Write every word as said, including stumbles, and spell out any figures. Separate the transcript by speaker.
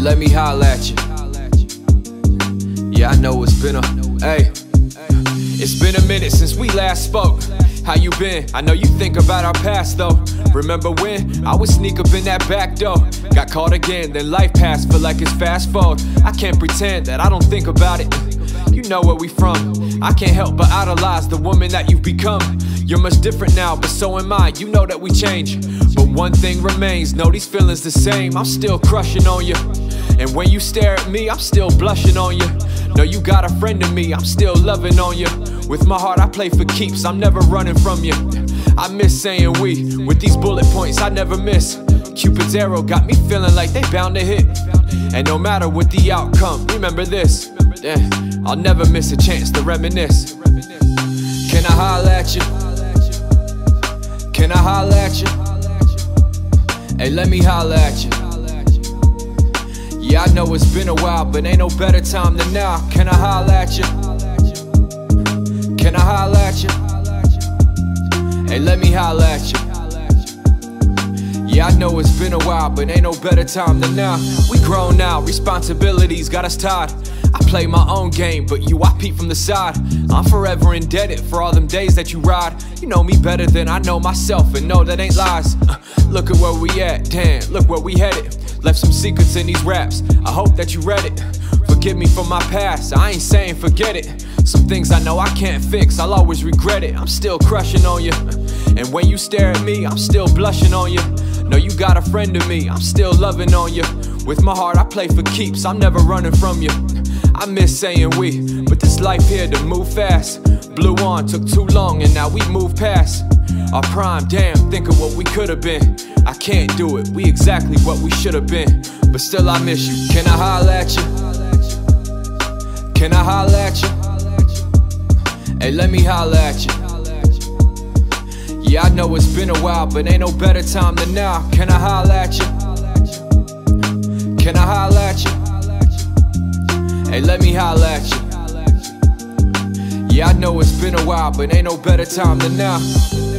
Speaker 1: let me holla at you. Yeah, I know it's been a, hey, it's been a minute since we last spoke. How you been? I know you think about our past though. Remember when I would sneak up in that back door? Got caught again, then life passed, feel like it's fast forward. I can't pretend that I don't think about it. You know where we from. I can't help but idolize the woman that you've become. You're much different now, but so am I. You know that we change, but one thing remains. No, these feelings the same. I'm still crushing on you, and when you stare at me, I'm still blushing on you. No, you got a friend in me, I'm still loving on you. With my heart I play for keeps, I'm never running from you. I miss saying we, with these bullet points I never miss. Cupid's arrow got me feeling like they bound to hit. And no matter what the outcome, remember this, yeah, I'll never miss a chance to reminisce. Can I holla at you? Can I holla at you? Hey, let me holla at you. Yeah, I know it's been a while, but ain't no better time than now. Can I holla at you? Can I holla at you? Hey, let me holla at you. Yeah, I know it's been a while, but ain't no better time than now. We grown now, responsibilities got us tied. I play my own game, but you, I peep from the side. I'm forever indebted for all them days that you ride. You know me better than I know myself, and no, that ain't lies. uh, Look at where we at, damn, look where we headed. Left some secrets in these raps, I hope that you read it. Forgive me for my past, I ain't saying forget it. Some things I know I can't fix, I'll always regret it. I'm still crushing on you, and when you stare at me, I'm still blushing on you. No, you got a friend in me, I'm still loving on you. With my heart I play for keeps, I'm never running from you. I miss saying we, but this life here to move fast. Blew on, took too long, and now we move past our prime. Damn, think of what we could've been. I can't do it, we exactly what we should've been. But still I miss you. Can I holla at you? Can I holla at you? Hey, let me holla at you. Yeah, I know it's been a while, but ain't no better time than now. Can I holla at you? Can I holla at you? Hey, let me holla at you. Yeah, I know it's been a while, but ain't no better time than now.